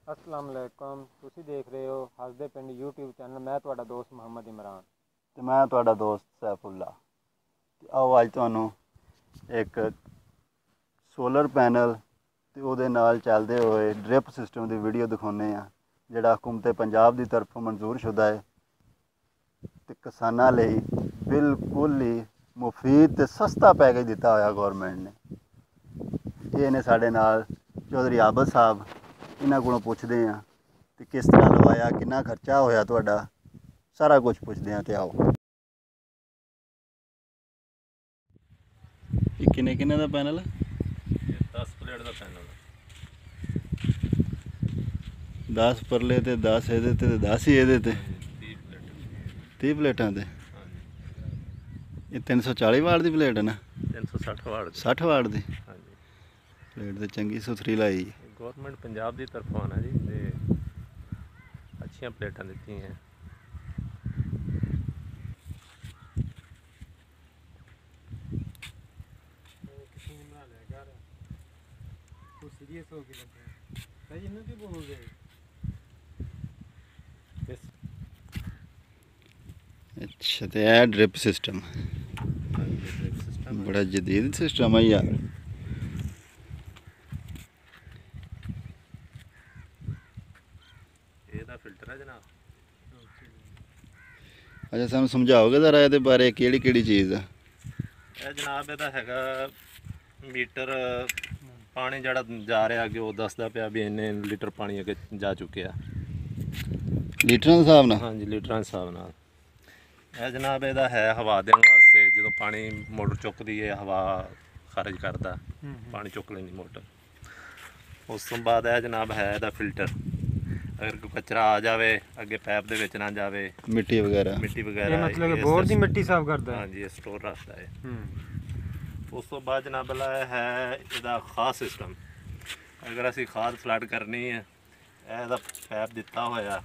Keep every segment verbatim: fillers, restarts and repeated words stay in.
अस्सलाम वालेकुम। तुसी देख रहे हो हसदे पिंड यूट्यूब चैनल। मैं तुहाडा दोस्त मुहम्मद इमरान ਤੇ ਮੈਂ ਤੁਹਾਡਾ ਦੋਸਤ ਸੈਫੁੱਲਾ। ਆਓ ਅੱਜ ਤੁਹਾਨੂੰ ਇੱਕ ਸੋਲਰ ਪੈਨਲ ਤੇ ਉਹਦੇ ਨਾਲ ਚੱਲਦੇ ਹੋਏ ਡ੍ਰਿਪ ਸਿਸਟਮ ਦੀ ਵੀਡੀਓ ਦਿਖਾਉਂਦੇ ਆ, ਜਿਹੜਾ ਹਕੂਮਤ ਪੰਜਾਬ ਦੀ ਤਰਫੋਂ ਮਨਜ਼ੂਰ ਸ਼ੁਦਾ ਹੈ ਤੇ ਕਿਸਾਨਾਂ ਲਈ ਬਿਲਕੁਲ ਹੀ ਮੁਫੀਦ ਤੇ ਸਸਤਾ ਪੈਕੇਜ ਦਿੱਤਾ ਹੋਇਆ ਗੌਰਮੈਂਟ ਨੇ। ਇਹ ਨੇ ਸਾਡੇ ਨਾਲ ਚੌਧਰੀ ਆਬਦ ਸਾਹਿਬ। ਇਹਨਾਂ ਕੋਲੋਂ ਪੁੱਛਦੇ ਆ ਤੇ ਕਿਸ ਤਰ੍ਹਾਂ ਲਵਾਇਆ, ਕਿੰਨਾ ਖਰਚਾ ਹੋਇਆ ਤੁਹਾਡਾ, ਸਾਰਾ ਕੁਝ ਪੁੱਛਦੇ ਆ। ਤੇ ਆਓ। ਇਹ ਕਿੰਨੇ ਕਿੰਨੇ ਦਾ ਪੈਨਲ? दस प्लेट का पैनल दस परले ते दस ये ते दस ही ये तीह प्लेट तीह प्लेटा ते हाँ ये तीन सौ चाली वाट की प्लेट है ना? तीन सौ सठ वाट सठ वाट की हाँ जी। प्लेट तो चंगी सुथरी लाई। गौरमेंट पंजाब की तरफों आना जी ते अच्छियां प्लेटा दी हैं। सीरियस हो के भाई इन्हों क्यों बोल रहे? अच्छा तो यह ड्रिप सिस्टम बड़ा जदीद सिस्टम है यार। ਇਹਦਾ ਫਿਲਟਰ ਹੈ ਜਨਾਬ। अच्छा सानू समझाओगे जरा ये बारे केड़ी केड़ी चीज़ है? ਇਹ ਜਨਾਬ ਇਹਦਾ ਹੈਗਾ ਮੀਟਰ ਪਾਣੀ ਜਿਹੜਾ ਜਾ ਰਿਹਾ ਅੱਗੇ ਉਹ ਦੱਸਦਾ ਪਿਆ ਵੀ ਇੰਨੇ ਲੀਟਰ ਪਾਣੀ ਅੱਗੇ ਜਾ ਚੁੱਕਿਆ। लीटर के हिसाब नाल? ਹਾਂਜੀ ਲੀਟਰਾਂ ਦੇ ਹਿਸਾਬ ਨਾਲ। ਇਹ ਜਨਾਬ ਇਹਦਾ ਹੈ ਹਵਾ ਦੇਣ ਵਾਸਤੇ। ਜਦੋਂ ਪਾਣੀ ਮੋਟਰ ਚੁੱਕਦੀ ਹੈ ਹਵਾ ਖਾਰਜ ਕਰਦਾ, ਪਾਣੀ ਚੁੱਕ ਲੈਂਦੀ ਮੋਟਰ। ਉਸ ਤੋਂ ਬਾਅਦ ਇਹ ਜਨਾਬ ਹੈ ਇਹਦਾ ਫਿਲਟਰ। अगर कोई कचरा आ जाए अगे पैप दे विच ना जाए, मिट्टी वगैरह मिट्टी वगैरह मतलब कि बोर दी मिट्टी साफ करदा है। हाँ जी, ये स्टोर रखता है। उस तो बाद जनाब है इसदा खास सिस्टम। अगर असी खाद फ्लड करनी है, ਇਹਦਾ पैप दिता होया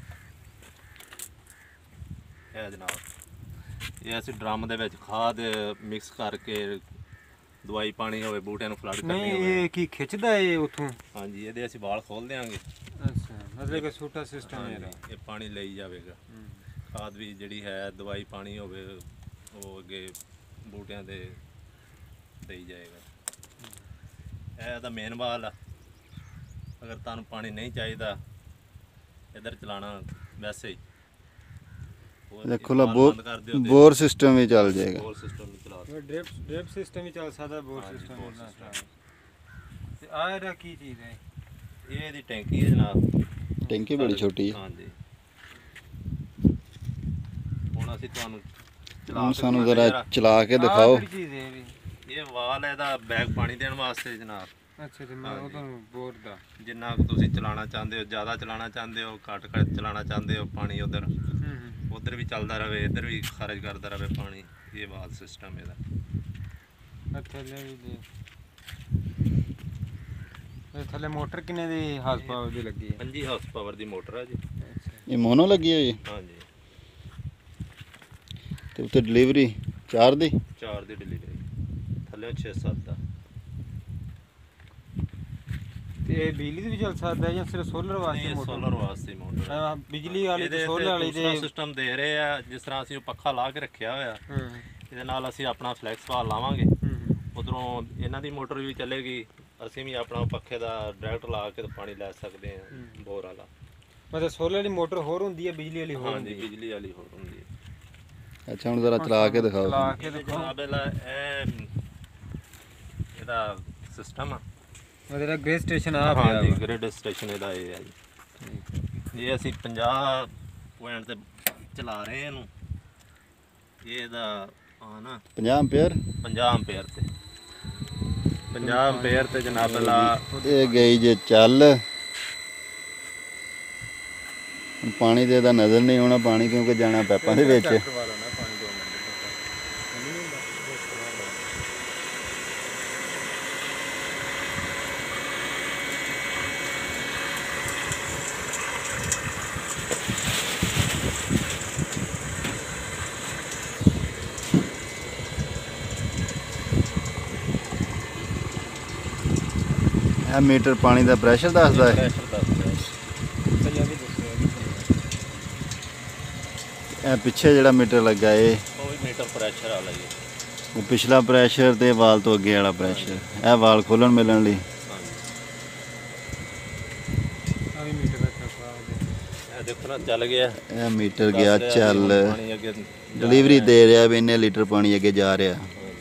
है जनाब। ये असी ड्रम दे विच खाद मिक्स करके दवाई पानी होवे बूटिਆਂ ਨੂੰ फ्लड करनी नहीं ये की खिंचदा है उथों? हाँ जी, ਇਹਦੇ ਅਸੀਂ ਵਾਲ ਖੋਲ ਦੇਾਂਗੇ। अच्छा मतलब कि छोटा सिस्टम है ये पानी ਲਈ ਜਾਵੇਗਾ। ਖਾਦ ਵੀ ਜਿਹੜੀ ਹੈ ਦਵਾਈ ਪਾਣੀ ਹੋਵੇ ਉਹ ਅੱਗੇ ਬੂਟਿਆਂ ਦੇ ਦੇਈ ਜਾਏਗਾ। ਇਹ ਇਹਦਾ ਮੇਨ ਵਾਲ ਆ। ਅਗਰ ਤੁਹਾਨੂੰ ਪਾਣੀ ਨਹੀਂ ਚਾਹੀਦਾ ਇਧਰ ਚਲਾਣਾ ਵੈਸੇ ਹੀ देखो ला बोर बोर सिस्टम ही चल जाएगा। बोर सिस्टम भी चला सकते। ड्रिप ड्रिप सिस्टम ही चल सकता, बोर सिस्टम सिस्टम ते आ एदा की चीज है? ये ਇਹਦੀ ਟੈਂਕੀ ਹੈ ਜਨਾਬ। टैंकी बड़ी छोटी है। हाँ जी। ਹੁਣ ਅਸੀਂ ਤੁਹਾਨੂੰ हम सानू जरा चला के दिखाओ। की चीज है भी? ਇਹ ਵਾਲ ਹੈ ਇਹਦਾ ਬੈਗ ਪਾਣੀ ਦੇਣ ਵਾਸਤੇ ਜਨਾਬ। अच्छा तो मैं ਉਹ ਤੁਹਾਨੂੰ ਬੋਰ ਦਾ ਜਿੰਨਾ ਕੁ ਤੁਸੀਂ ਚਲਾਣਾ ਚਾਹੁੰਦੇ ਹੋ, ਜ਼ਿਆਦਾ ਚਲਾਣਾ ਚਾਹੁੰਦੇ ਹੋ, ਘੱਟ ਘੱਟ ਚਲਾਣਾ ਚਾਹੁੰਦੇ ਹੋ, ਪਾਣੀ ਉਧਰ उधर भी चलता रहे, इधर भी खारिज करता रहे पानी। ये वाल सिस्टम है। थले भी दे थले मोटर किन्ने दी हार्स पावर दी लगी है? पंजी हार्स पावर दी मोटर है जी। ये मोनो लगी है? हाँ जी। तो उत्ते डिलीवरी चार दी? चार दी डिलीवरी, थले छे सत्त दा। ये बिजली भी चल सकता है या सिर्फ सोलर वास्ते? मोटर सोलर वास्ते मोटर है। बिजली वाली ते सोलर वाली ते सिस्टम दे रहे हैं। जिस तरह ਅਸੀਂ ਪੱਖਾ ਲਾ ਕੇ ਰੱਖਿਆ ਹੋਇਆ, ਇਹਦੇ ਨਾਲ ਅਸੀਂ ਆਪਣਾ ਫਲੈਕਸ ਵਾਲ ਲਾਵਾਂਗੇ। ਉਧਰੋਂ ਇਹਨਾਂ ਦੀ ਮੋਟਰ ਵੀ ਚੱਲੇਗੀ, ਅਸੀਂ ਵੀ ਆਪਣਾ ਪੱਖੇ ਦਾ ਡਾਇਰੈਕਟ ਲਾ ਕੇ ਪਾਣੀ ਲੈ ਸਕਦੇ ਹਾਂ ਬੋਰ ਵਾਲਾ। मतलब सोलर वाली मोटर होर ਹੁੰਦੀ ਹੈ, ਬਿਜਲੀ ਵਾਲੀ ਹੋਰ? हाँ जी, बिजली वाली होर ਹੁੰਦੀ है। अच्छा ਹੁਣ जरा चला के दिखाओ। चला के दिखाओ। ਇਹ ਇਹਦਾ ਸਿਸਟਮ ਆ। मतलब ग्रेड स्टेशन आ हाँ पिया जी, ग्रिड स्टेशन ਇਹਦਾ ਇਹ ਹੈ ਜੀ। ਇਹ ਅਸੀਂ ਪੰਜਾਹ ਪੁਆਇੰਟ ਤੇ ਚਲਾ ਰਹੇ ਇਹਨੂੰ। ਇਹ ਇਹਦਾ ਆ ਨਾ पचास एम्पेयर ਪੰਜਾਹ ਐਂਪੀਅਰ ਤੇ ਪੰਜਾਹ ਐਂਪੀਅਰ ਤੇ ਜਨਾਬ ਲਾ ये गई जे चल। पानी तो ਇਹਦਾ नज़र नहीं होना, पानी क्योंकि जाना पैपों के विच। ਇਹ मीटर पानी का प्रेशर दसदा है? प्रेशर दसदा है। ਇਹ ਪਿੱਛੇ ਜਿਹੜਾ ਮੀਟਰ ਲੱਗਾ ਇਹ ਉਹ ਵੀ ਮੀਟਰ ਪ੍ਰੈਸ਼ਰ ਵਾਲਾ ਜੀ। ਉਹ ਪਿਛਲਾ ਪ੍ਰੈਸ਼ਰ ਤੇ ਵਾਲ ਤੋਂ ਅੱਗੇ ਵਾਲਾ ਪ੍ਰੈਸ਼ਰ, ਇਹ ਵਾਲ ਖੋਲਣ ਮਿਲਣ ਲਈ। ਹਾਂਜੀ ਆ ਵੀ ਮੀਟਰ ਦਾ ਚੱਕਾ ਇਹ ਦੇਖੋ ਨਾ ਚੱਲ ਗਿਆ, ਇਹ ਮੀਟਰ ਗਿਆ ਦੱਸ ਰਿਹਾ ਜੀ, ਚੱਲ, ਹੁਣ ਪਾਣੀ ਅੱਗੇ ਜਾ ਡਿਲੀਵਰੀ ਰਿਹਾ। ਦੇ ਰਿਹਾ ਵੀ ਇੰਨੇ ਲੀਟਰ ਪਾਣੀ ਅੱਗੇ ਜਾ ਰਿਹਾ।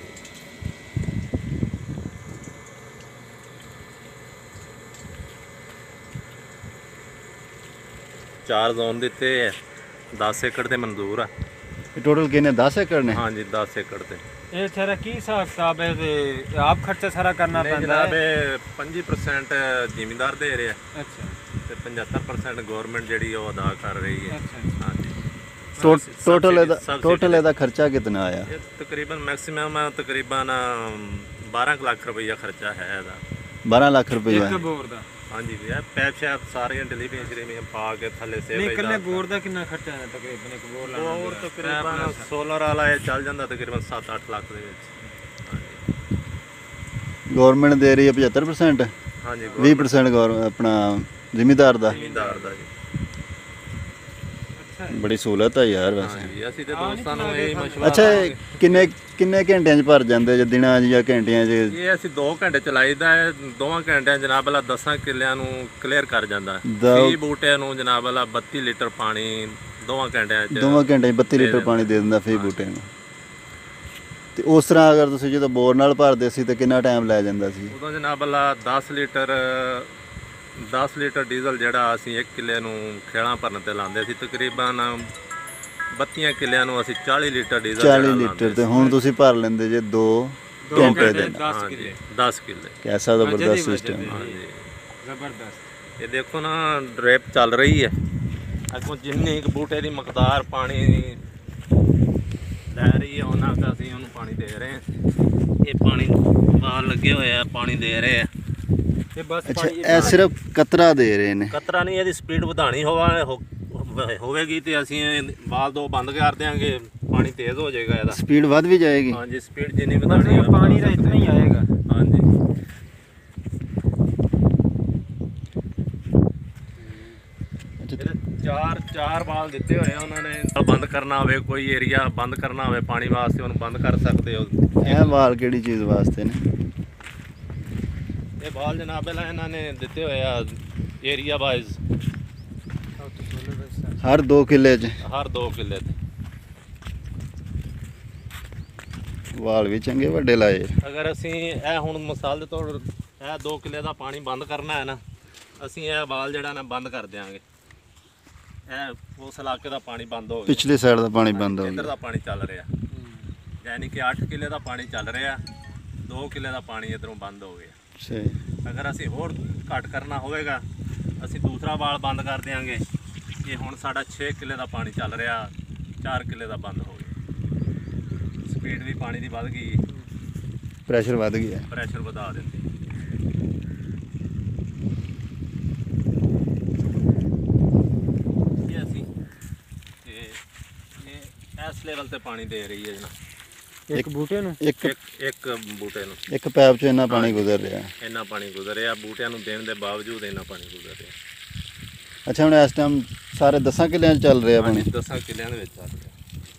ਚਾਰ ਜ਼ੋਨ ਦਿੱਤੇ ਹੈ, ਦਸ ਏਕੜ ਦੇ ਮਨਜ਼ੂਰ ਆ। ਇਹ ਟੋਟਲ ਕਿੰਨੇ ਦਸ ਏਕੜ ਨੇ? ਹਾਂਜੀ ਦਸ ਏਕੜ ਤੇ। ਇਹ ਸਾਰਾ ਕੀ ਹਿਸਾਬ ਕਿਤਾਬ ਹੈ ਤੇ ਆਪ ਖਰਚਾ ਸਾਰਾ ਕਰਨਾ ਨਹੀਂ ਪੈਂਦਾ ਜਨਾਬ, ਹੈ? ਇਹ ਪੰਜੀ ਪਰਸੈਂਟ ਜ਼ਿਮੀਂਦਾਰ ਦੇ ਰਿਹਾ ਅੱਛਾ ਤੇ ਪਚੱਤਰ ਪਰਸੈਂਟ ਗਵਰਨਮੈਂਟ ਜਿਹੜੀ ਉਹ ਅਦਾ ਕਰ ਰਹੀ ਹੈ। ਅੱਛਾ ਹਾਂਜੀ ਟੋਟਲ ਇਹਦਾ subsidy- ਟੋਟਲ ਇਹਦਾ ਖਰਚਾ ਕਿੰਨਾ ਆਇਆ? ਇਹ ਤਕਰੀਬਨ ਮੈਕਸਿਮਮ ਤਕਰੀਬਨ ਬਾਰਾਂ ਕੁ ਲੱਖ ਰੁਪਈਆ ਖਰਚਾ ਹੈ ਇਹਦਾ। ਬਾਰਾਂ ਲੱਖ ਰੁਪਏ ਇੱਕ ਬੋਰ ਦਾ? ਹਾਂਜੀ ਵੀ ਇਹ ਪੈਪ ਸ਼ੈਪ ਸਾਰੀਆਂ ਡਿਲੀਵਰੀ ਜਿਹੜੇ ਪਾ ਕੇ ਥੱਲੇ ਸੇ ਨਹੀਂ ਇਕੱਲੇ ਬੋਰ ਦਾ ਕਿੰਨਾ ਖਰਚਾ ਹੈ ਤਕਰੀਬਨ ਇੱਕ ਬੋਰ ਲਾਉਣ ਹੋਰ ਦਾ? ਤਕਰੀਬਨ ਸੋਲਰ ਵਾਲਾ ਇਹ ਚੱਲ ਜਾਂਦਾ ਤਕਰੀਬਨ ਸੱਤ ਅੱਠ ਲੱਖ ਦੇ ਵਿੱਚ। ਗਵਰਨਮੈਂਟ ਦੇ ਰਹੀ ਹੈ ਪਚੱਤਰ ਪਰਸੈਂਟ, ਹਾਂਜੀ ਵੀਹ ਪਰਸੈਂਟ ਗੌਰ ਆਪਣਾ ਜ਼ਿਮੀਂਦਾਰ ਦਾ। ਜ਼ਿਮੀਂਦਾਰ ਦਾ ਜੀ। ਬੜੀ ਸਹੂਲਤ ਹੈ ਯਾਰ ਵੈਸੇ। ਹਾਂਜੀ ਅਸੀਂ ਤੇ ਦੋਸਤਾਂ ਨੂੰ ਇਹ ਮਸ਼ਵਰਾ ਅੱਛਾ ਇਹ ਕਿੰਨੇ ਕਿੰਨੇ ਘੰਟਿਆਂ 'ਚ ਭਰ ਜਾਂਦੇ ਜੇ ਦਿਨਾਂ 'ਚ ਜਾਂ ਘੰਟਿਆਂ 'ਚ? ਇਹ ਅਸੀਂ ਦੋ ਘੰਟੇ ਚਲਾਈਦਾ ਹੈ, ਦੋਵਾਂ ਘੰਟਿਆਂ ਜਨਾਬ ਵਾਲਾ ਦਸਾਂ ਕਿੱਲਿਆਂ ਨੂੰ ਕਲੀਅਰ ਕਰ ਜਾਂਦਾ ਹੈ। ਦੋ- ਵੀਹ ਬੂਟਿਆਂ ਨੂੰ ਜਨਾਬ ਵਾਲਾ ਬੱਤੀ ਲੀਟਰ ਪਾਣੀ ਦੋਵਾਂ ਘੰਟਿਆਂ 'ਚ। ਦੋਵਾਂ ਘੰਟੇ 'ਚ ਬੱਤੀ ਲੀਟਰ ਪਾਣੀ ਦੇ ਦਿੰਦਾ ਫੇ ਬੂਟੇ ਨੂੰ। ਤੇ ਉਸ ਤਰ੍ਹਾਂ ਅਗਰ ਤੁਸੀਂ ਜਦੋਂ ਬੋਰ ਨਾਲ ਭਰਦੇ ਸੀ ਤਾਂ ਕਿੰਨਾ ਟਾਈਮ ਲੈ ਜਾਂਦਾ ਸੀ? ਉਦੋਂ ਜਨਾਬ ਵਾਲਾ ਦਸ ਲੀਟਰ ਦਸ ਲੀਟਰ ਡੀਜ਼ਲ ਜਿਹੜਾ ਅਸੀਂ ਇੱਕ ਕਿੱਲੇ ਨੂੰ ਖੇਲਾਂ ਭਰਨ ਤੇ ਲਾਉਂਦੇ ਸੀ, ਤਕਰੀਬਨ ਬੱਤੀਆਂ ਕਿੱਲਿਆਂ ਨੂੰ ਅਸੀਂ ਚਾਲੀ ਲੀਟਰ ਡੀਜ਼ਲ ਚਾਲੀ ਲੀਟਰ ਤੇ ਹੁਣ ਤੁਸੀਂ ਭਰ ਲੈਂਦੇ ਜੇ ਦੋ ਘੰਟੇ ਦੇ ਨਾਲ। ਦਸ ਕਿੱਲੇ? ਦਸ ਕਿੱਲੇ। ਕੈਸਾ ਜ਼ਬਰਦਸਤ ਸਿਸਟਮ। ਹਾਂਜੀ ਜ਼ਬਰਦਸਤ। ਇਹ ਦੇਖੋ ਨਾ ਡ੍ਰਿਪ ਚੱਲ ਰਹੀ ਹੈ, ਅੱਗੋਂ ਜਿੰਨੀ ਕੁ ਬੂਟੇ ਦੀ ਮਕਦਾਰ ਪਾਣੀ ਲੈ ਰਹੀ ਹੈ ਉਹਨਾਂ ਦਾ ਅਸੀਂ ਉਹਨੂੰ ਪਾਣੀ ਦੇ ਰਹੇ ਹਾਂ। ਇਹ ਪਾਣੀ ਬਾਹਰ ਲੱਗੇ ਹੋਏ ਆ, ਪਾਣੀ ਦੇ ਰਹੇ ਆ। ਇਹ ਬਸ ਅੱਛਾ ਇਹ ਸਿਰਫ ਕਤਰਾ ਦੇ ਰਹੇ ਨੇ? ਕਤਰਾ ਨਹੀਂ, ਇਹਦੀ ਸਪੀਡ ਵਧਾਣੀ ਹੋਵਾ ਹੋਵੇਗੀ ਤੇ ਅਸੀਂ ਬਾਲ ਦੋ ਬੰਦ ਕਰ ਦਿਆਂਗੇ, ਪਾਣੀ ਤੇਜ਼ ਹੋ ਜਾਏਗਾ ਇਹਦਾ। ਸਪੀਡ ਵੱਧ ਵੀ ਜਾਏਗੀ? ਹਾਂਜੀ ਸਪੀਡ ਜਿੰਨੀ ਵਧਾਣੀ ਹੈ ਪਾਣੀ ਦਾ ਇਤਨਾ ਹੀ ਆਏਗਾ। ਹਾਂਜੀ ਇਹਦੇ ਚਾਰ ਚਾਰ ਬਾਲ ਦਿੱਤੇ ਹੋਏ ਆ ਉਹਨਾਂ ਨੇ। ਬੰਦ ਕਰਨਾ ਹੋਵੇ ਕੋਈ ਏਰੀਆ ਬੰਦ ਕਰਨਾ ਹੋਵੇ ਪਾਣੀ ਵਾਸਤੇ ਉਹਨੂੰ ਬੰਦ ਕਰ ਸਕਦੇ ਹੋ। ਇਹ ਵਾਲ ਕਿਹੜੀ ਚੀਜ਼ ਵਾਸਤੇ ਨੇ? ਇਹ ਬਾਲ ਜਨਾਬ ਪਹਿਲਾਂ ਇਹਨਾਂ ਨੇ ਦਿੱਤੇ ਹੋਏ ਆ ਏਰੀਆ ਵਾਈਜ਼, ਹਰ ਦੋ ਕਿੱਲੇ 'ਚ? ਹਰ ਦੋ ਕਿੱਲੇ ਤੇ। ਵਾਲ ਵੀ ਚੰਗੇ ਵੱਡੇ ਲਾਏ। ਅਗਰ ਅਸੀਂ ਇਹ ਹੁਣ ਮਿਸਾਲ ਦੇ ਤੌਰ ਇਹ ਦੋ ਕਿੱਲੇ ਦਾ ਪਾਣੀ ਬੰਦ ਕਰਨਾ ਹੈ ਨਾ, ਅਸੀਂ ਇਹ ਬਾਲ ਜਿਹੜਾ ਨਾ ਬੰਦ ਕਰ ਦਿਆਂਗੇ। ਇਹ ਉਸ ਇਲਾਕੇ ਦਾ ਪਾਣੀ ਬੰਦ ਹੋ ਗਿਆ, ਪਿਛਲੀ ਸਾਈਡ ਦਾ ਪਾਣੀ ਬੰਦ ਹੋ ਇੱਧਰ ਗਿਆ। ਦਾ ਪਾਣੀ ਚੱਲ ਰਿਹਾ, ਯਾਨੀ ਕਿ ਅੱਠ ਕਿੱਲੇ ਦਾ ਪਾਣੀ ਚੱਲ ਰਿਹਾ, ਦੋ ਕਿੱਲੇ ਦਾ ਪਾਣੀ ਇੱਧਰੋਂ ਬੰਦ ਹੋ ਗਿਆ। ਸਹੀ। ਅਗਰ ਅਸੀਂ ਹੋਰ ਘੱਟ ਕਰਨਾ ਹੋਵੇਗਾ ਅਸੀਂ ਦੂਸਰਾ ਵਾਲ ਬੰਦ ਕਰ ਦਿਆਂਗੇ। ਇਹ ਹੁਣ ਸਾਡਾ ਛੇ ਕਿੱਲੇ ਦਾ ਪਾਣੀ ਚੱਲ ਰਿਹਾ, ਚਾਰ ਕਿੱਲੇ ਦਾ ਬੰਦ ਹੋ ਗਿਆ। ਸਪੀਡ ਵੀ ਪਾਣੀ ਦੀ ਵੱਧ ਗਈ, ਪ੍ਰੈਸ਼ਰ ਵੱਧ ਗਿਆ। ਪ੍ਰੈਸ਼ਰ ਵਧਾ ਦਿੰਦੀ। ਇਹ ਅਸੀਂ ਤੇ ਇਹ ਇਸ ਲੈਵਲ ਤੇ ਪਾਣੀ ਦੇ ਰਹੀ ਹੈ ਜਨਾਬ, ਇੱਕ ਬੂਟੇ ਨੂੰ? ਇੱਕ ਇੱਕ ਇੱਕ ਬੂਟੇ ਨੂੰ ਇੱਕ ਪੈਪ 'ਚ ਇੰਨਾ ਪਾਣੀ ਗੁਜ਼ਰ ਰਿਹਾ? ਇੰਨਾ ਪਾਣੀ ਗੁਜ਼ਰ ਰਿਹਾ, ਬੂਟਿਆਂ ਨੂੰ ਦੇਣ ਦੇ ਬਾਵਜੂਦ ਇੰਨਾ ਪਾਣੀ ਗੁਜ਼ਰ ਰਿਹਾ। ਅੱਛਾ ਹੁਣ ਇਸ ਟਾਈਮ ਸਾਰੇ ਦਸਾਂ ਕਿੱਲਿਆਂ 'ਚ ਚੱਲ ਰਿਹਾ ਪਾਣੀ? ਹਾਂਜੀ ਦਸਾਂ ਕਿੱਲਿਆਂ ਦੇ ਵਿੱਚ ਚੱਲ ਰਿਹਾ।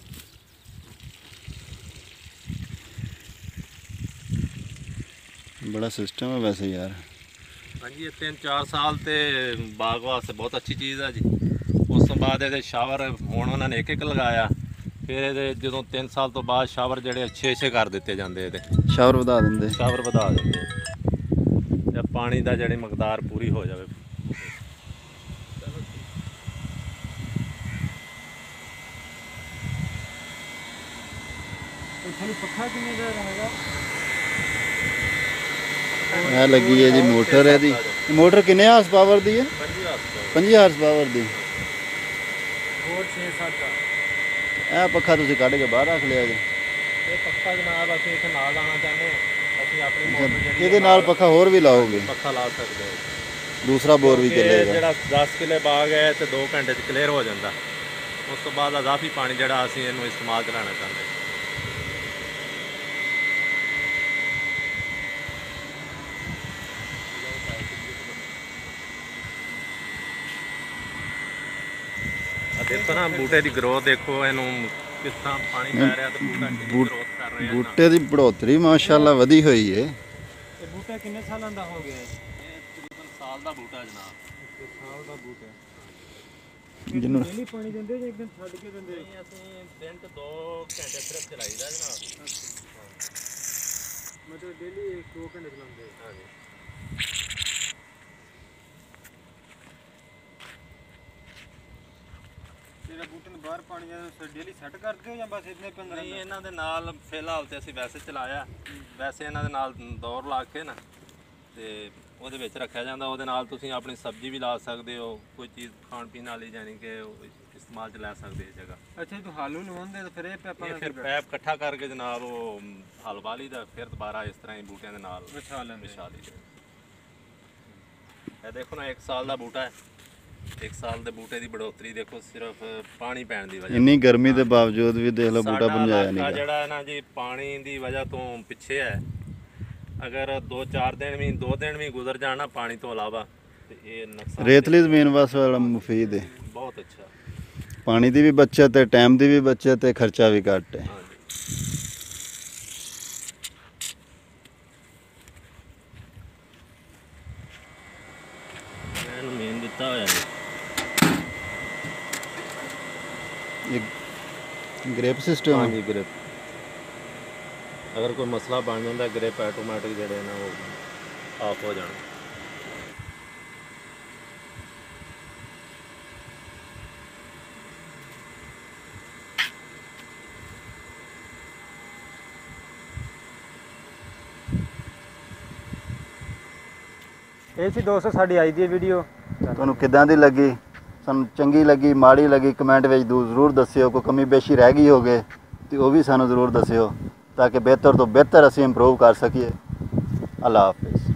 ਬੜਾ ਸਿਸਟਮ ਹੈ ਵੈਸੇ ਯਾਰ। ਹਾਂਜੀ ਇਹ ਤਿੰਨ ਚਾਰ ਸਾਲ ਤੇ ਬਾਗ ਵਾਸਤੇ ਬਹੁਤ ਅੱਛੀ ਚੀਜ਼ ਆ ਜੀ। ਉਸ ਤੋਂ ਬਾਅਦ ਇਹਦੇ ਸ਼ਾਵਰ ਹੁਣ ਉਹਨਾਂ ਨੇ ਇੱਕ ਇੱਕ ਲਗਾਇਆ, ਫਿਰ ਇਹਦੇ ਜਦੋਂ ਤਿੰਨ ਸਾਲ ਤੋਂ ਬਾਅਦ ਸ਼ਾਵਰ ਜਿਹੜੇ ਛੇ ਛੇ ਕਰ ਦਿੱਤੇ ਜਾਂਦੇ, ਇਹਦੇ ਸ਼ਾਵਰ ਵਧਾ ਦਿੰਦੇ? ਸ਼ਾਵਰ ਵਧਾ ਦਿੰਦੇ ਤੇ ਪਾਣੀ ਦਾ ਜਿਹੜੀ ਮਕਦਾਰ ਪੂਰੀ ਹੋ ਜਾਵੇ। ਤੁਹਾਨੂੰ ਪੱਖਾ ਕਿੰਨੇ ਦਾ ਰਹੇਗਾ? ਇਹ ਲੱਗੀ ਹੈ ਜੀ ਮੋਟਰ ਇਹਦੀ। ਮੋਟਰ ਕਿੰਨੇ ਹਾਰਸ ਪਾਵਰ ਦੀ ਹੈ? ਪੰਜੀ ਪੰਜੀ ਹਜ਼ਾਰ ਹਾਰਸ ਪਾਵਰ ਦੀ। ਹੋਰ ਛੇ ਸੱਤ ਦਾ। ਇਹ ਪੱਖਾ ਤੁਸੀਂ ਕੱਢ ਕੇ ਬਾਹਰ ਰੱਖ ਲਿਆ ਜੀ? ਇਹ ਪੱਖਾ ਜਨਾਬ ਅਸੀਂ ਇੱਥੇ ਨਾਲ ਲਾਉਣਾ ਚਾਹੁੰਦੇ ਹਾਂ। ਅਸੀਂ ਆਪਣੀ ਮੋਟਰ ਜਿਹੜੀ ਇਹਦੇ ਨਾਲ ਪੱਖਾ ਹੋਰ ਵੀ ਲਾਓਗੇ? ਪੱਖਾ ਲਾ ਸਕਦੇ ਹੋ। ਦੂਸਰਾ ਬੋਰ ਵੀ ਕਿਉਂਕਿ ਚੱਲੇਗਾ? ਜਿਹੜਾ ਦਸ ਕਿੱਲੇ ਬਾਗ ਹੈ ਤੇ ਦੋ ਘੰਟੇ 'ਚ ਕਲੀਅਰ ਹੋ ਜਾਂਦਾ। ਉਸ ਤੋਂ ਬਾਅਦ ਅਜ਼ਾਫੀ ਪਾਣੀ ਜਿਹੜਾ ਅਸੀਂ ਇਹਨੂੰ ਇਸਤੇਮਾਲ ਕਰਾਉਣਾ ਚਾਹੁੰਦੇ ਹਾਂ। ਦੇਖੋ ਨਾ ਬੂਟੇ ਦੀ ਗਰੋਥ ਦੇਖੋ, ਇਹਨੂੰ ਕਿਸ ਤਰ੍ਹਾਂ ਪਾਣੀ ਪੈ ਰਿਹਾ ਤੇ ਬੂਟਾ ਕਿੰਨੀ ਬੂਟ- ਗਰੋਥ ਕਰ ਰਿਹਾ। ਬੂਟੇ ਦੀ ਬੜੋਤਰੀ ਮਾਸ਼ਾਅੱਲਾ ਵਧੀ ਹੋਈ ਏ। ਇਹ ਬੂਟਾ ਕਿੰਨੇ ਸਾਲਾਂ ਦਾ ਹੋ ਗਿਆ ਹੈ? ਇਹ ਤਕਰੀਬਨ ਸਾਲ ਦਾ ਬੂਟਾ ਜਨਾਬ। ਇੱਕ ਸਾਲ ਦਾ ਬੂਟਾ ਹੈ। ਜਿਹਨੂੰ ਡੇਲੀ ਪਾਣੀ ਦਿੰਦੇ ਜਾਂ ਇੱਕਦਮ ਛੱਡ ਕੇ ਦਿੰਦੇ? ਨਹੀਂ, ਅਸੀਂ ਦਿਨ ਚ ਦੋ ਘੰਟੇ ਸਿਰਫ ਚਲਾਈਦਾ ਜਨਾਬ। ਮਤਲਬ ਡੇਲੀ ਇੱਕ ਦੋ ਘੰਟੇ ਚਲਾਉਂਦੇ? ਹਾਂਜੀ। ਜਿਹੜਾ ਬੂਟੇ ਨੂੰ ਬਾਹਰ ਪਾਣੀ ਜਾਂਦਾ ਡੇਲੀ ਸੈੱਟ ਕਰਦੇ ਹੋ ਜਾਂ ਬਸ ਇਤਨੇ ਪੰਦਰਾਂ? ਨਹੀਂ, ਇਹਨਾਂ ਦੇ ਨਾਲ ਫਿਲਹਾਲ ਤੇ ਅਸੀਂ ਵੈਸੇ ਚਲਾਇਆ, ਵੈਸੇ ਇਹਨਾਂ ਦੇ ਨਾਲ ਦੌਰ ਲਾ ਕੇ ਨਾ ਤੇ ਉਹਦੇ ਵਿੱਚ ਰੱਖਿਆ ਜਾਂਦਾ। ਉਹਦੇ ਨਾਲ ਤੁਸੀਂ ਆਪਣੀ ਸਬਜ਼ੀ ਵੀ ਲਾ ਸਕਦੇ ਹੋ, ਕੋਈ ਚੀਜ਼ ਖਾਣ ਪੀਣ ਵਾਲੀ ਯਾਨੀ ਕਿ ਉਹ ਇਸਤੇਮਾਲ ਚ ਲੈ ਸਕਦੇ ਇਸ ਜਗ੍ਹਾ। ਅੱਛਾ, ਤੂੰ ਹਾਲੂ ਲਵਾਉਂਦੇ ਤਾਂ ਫਿਰ ਇਹ ਪੈਪਾਂ ਇਹ ਦਾ ਫਿਰ ਪੈਪ ਇਕੱਠਾ ਕਰਕੇ ਜਨਾਬ ਉਹ ਹਲ ਵਾਲੀ ਦਾ, ਫਿਰ ਦੁਬਾਰਾ ਇਸ ਤਰ੍ਹਾਂ ਹੀ ਬੂਟਿਆਂ ਦੇ ਨਾਲ ਵਿਛਾ ਲੈਂਦੇ? ਵਿਛਾ ਲਈ। ਇਹ ਦੇਖੋ ਨਾ, ਇੱਕ ਸਾਲ ਦਾ ਬੂਟਾ ਹੈ। ਇੱਕ ਸਾਲ ਦੇ ਬੂਟੇ ਦੀ ਬੜੋਤਰੀ ਦੇਖੋ, ਸਿਰਫ ਪਾਣੀ ਪੈਣ ਦੀ ਵਜ੍ਹਾ। ਇੰਨੀ ਗਰਮੀ ਦੇ ਬਾਵਜੂਦ ਵੀ ਦੇਖ ਲਓ ਬੂਟਾ ਸਾਡਾ ਮੁਰਝਾਇਆ ਇਲਾਕਾ ਨਹੀਂ। ਜਿਹੜਾ ਹੈ ਨਾ ਜੀ, ਪਾਣੀ ਦੀ ਵਜ੍ਹਾ ਤੋਂ ਪਿੱਛੇ ਹੈ। ਅਗਰ ਦੋ ਚਾਰ ਦਿਨ ਵੀ ਦੋ ਦਿਨ ਵੀ ਗੁਜ਼ਰ ਜਾਣਾ ਪਾਣੀ ਤੋਂ ਇਲਾਵਾ ਤੇ ਇਹ ਨੁਕਸਾਨ ਰੇਤਲੀ ਜ਼ਮੀਨ ਵਾਸਤੇ ਬੜਾ ਮੁਫੀਦ ਹੈ। ਬਹੁਤ ਅੱਛਾ। ਪਾਣੀ ਦੀ ਵੀ ਬਚਤ ਹੈ, ਟਾਈਮ ਦੀ ਵੀ ਬਚਤ ਹੈ, ਖਰਚਾ ਵੀ ਘੱਟ ਹੈ। ਹਾਂਜੀ। ਇਹਨੂੰ ਮੇਨ ਦਿੱਤਾ ਹੋਇਆ ਹੈ। ਇਹ ਗ੍ਰੇਪ ਸਿਸਟਮ ਹੈ। ਹਾਂਜੀ, ਗ੍ਰਿਪ। ਅਗਰ ਕੋਈ ਮਸਲਾ ਬਣ ਜਾਂਦਾ ਗ੍ਰਿਪ ਆਟੋਮੈਟਿਕ ਜਿਹੜੇ ਨਾ ਉਹ ਆਫ ਹੋ ਜਾਣ। ਇਹ ਸੀ ਦੋਸਤੋ ਸਾਡੀ ਅੱਜ ਦੀ ਵੀਡੀਓ। ਤੁਹਾਨੂੰ ਕਿੱਦਾਂ ਦੀ ਲੱਗੀ? ਸਾਨੂੰ ਚੰਗੀ ਲੱਗੀ, ਮਾੜੀ ਲੱਗੀ, ਕਮੈਂਟ ਵਿੱਚ ਦੂ- ਜ਼ਰੂਰ ਦੱਸਿਓ। ਕੋਈ ਕਮੀ ਪੇਸ਼ੀ ਰਹਿ ਗਈ ਹੋਵੇ ਤੇ ਉਹ ਵੀ ਸਾਨੂੰ ਜ਼ਰੂਰ ਦੱਸਿਓ ਤਾਂ ਕਿ ਬਿਹਤਰ ਤੋਂ ਬਿਹਤਰ ਅਸੀਂ ਇੰਪਰੂਵ ਕਰ ਸਕੀਏ। ਅੱਲਾ ਹਾਫਿਜ਼।